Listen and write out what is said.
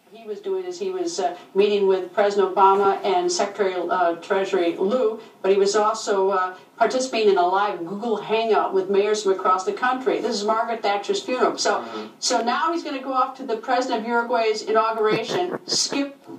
He was doing is he was meeting with President Obama and Secretary Treasury Lou, but he was also participating in a live Google Hangout with mayors from across the country. This is Margaret Thatcher's funeral. So now he's going to go off to the President of Uruguay's inauguration, skip